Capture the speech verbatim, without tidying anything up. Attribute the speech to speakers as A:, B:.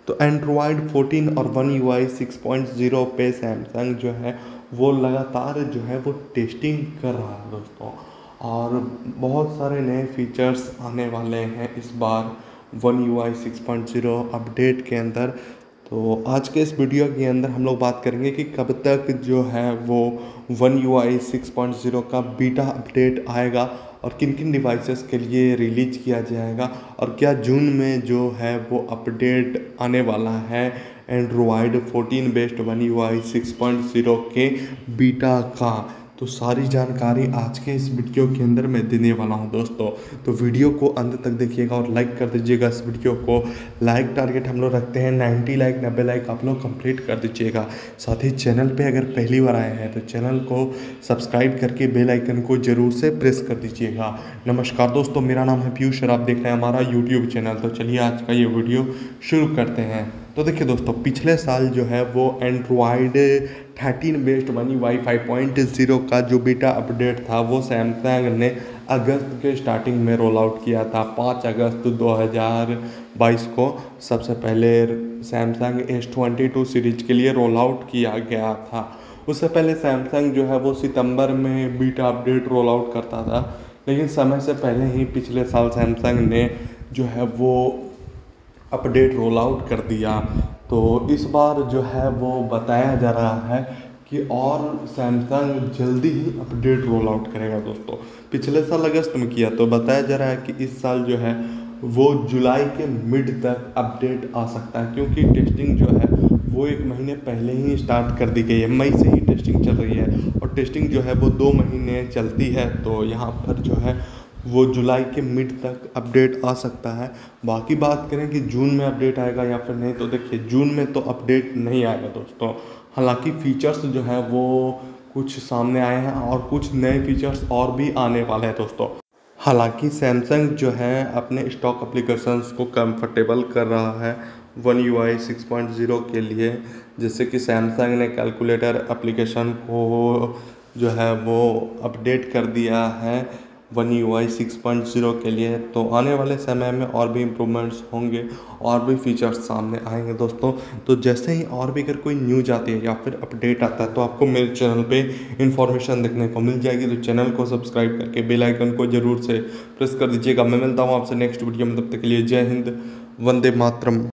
A: तो Android fourteen और One U I six point zero पे सैमसंग जो है वो लगातार जो है वो टेस्टिंग कर रहा है दोस्तों, और बहुत सारे नए फीचर्स आने वाले हैं इस बार One U I six point zero update के अंदर। तो आज के इस वीडियो के अंदर हम लोग बात करेंगे कि कब तक जो है वो One U I six point zero का बीटा अपडेट आएगा और किन किन डिवाइसेस के लिए रिलीज किया जाएगा, और क्या जून में जो है वो अपडेट आने वाला है Android fourteen based One U I six point zero के बीटा का। तो सारी जानकारी आज के इस वीडियो के अंदर मैं देने वाला हूं दोस्तों, तो वीडियो को अंत तक देखिएगा और लाइक कर दीजिएगा इस वीडियो को। लाइक टारगेट हम लोग रखते हैं नब्बे लाइक नब्बे लाइक आप लोग कंप्लीट कर दीजिएगा। साथ ही चैनल पे अगर पहली बार आए हैं तो चैनल को सब्सक्राइब करके बेल आइकन को जरूर से प्रेस कर दीजिएगा। नमस्कार दोस्तों, मेरा नाम है पीयूष और आप देख रहे हैं हमारा यूट्यूब चैनल। तो चलिए आज का ये वीडियो शुरू करते हैं। तो देखिए दोस्तों, पिछले साल जो है वो Android thirteen based One U I five point zero का जो बीटा अपडेट था वो सैमसंग ने अगस्त के स्टार्टिंग में रोल आउट किया था। पाँच अगस्त दो हज़ार बाईस को सबसे पहले Samsung S twenty two series के लिए रोल आउट किया गया था। उससे पहले सैमसंग जो है वो सितंबर में बीटा अपडेट रोल आउट करता था, लेकिन समय से पहले ही पिछले साल सैमसंग ने जो है वो अपडेट रोल आउट कर दिया। तो इस बार जो है वो बताया जा रहा है कि और सैमसंग जल्दी ही अपडेट रोल आउट करेगा दोस्तों। पिछले साल अगस्त में किया, तो बताया जा रहा है कि इस साल जो है वो जुलाई के मिड तक अपडेट आ सकता है, क्योंकि टेस्टिंग जो है वो एक महीने पहले ही स्टार्ट कर दी गई है। मई से ही टेस्टिंग चल रही है और टेस्टिंग जो है वो दो महीने चलती है। तो यहाँ पर जो है वो जुलाई के मिड तक अपडेट आ सकता है। बाकी बात करें कि जून में अपडेट आएगा या फिर नहीं, तो देखिए जून में तो अपडेट नहीं आएगा दोस्तों। हालांकि फीचर्स जो है वो कुछ सामने आए हैं और कुछ नए फीचर्स और भी आने वाले हैं दोस्तों। हालांकि सैमसंग जो है अपने स्टॉक एप्लीकेशंस को कंफर्टेबल कर रहा है One U I six point zero के लिए, जैसे कि सैमसंग ने कैलकुलेटर एप्लीकेशन को जो है वो अपडेट कर दिया है One U I six point zero के लिए। तो आने वाले समय में और भी इम्प्रूवमेंट्स होंगे और भी फीचर्स सामने आएंगे दोस्तों। तो जैसे ही और भी अगर कोई न्यूज आती है या फिर अपडेट आता है तो आपको मेरे चैनल पे इन्फॉर्मेशन देखने को मिल जाएगी। तो चैनल को सब्सक्राइब करके बेल आइकन को जरूर से प्रेस कर दीजिएगा। मैं मिलता हूँ आपसे नेक्स्ट वीडियो में, तब तक के लिए जय हिंद, वंदे मातरम।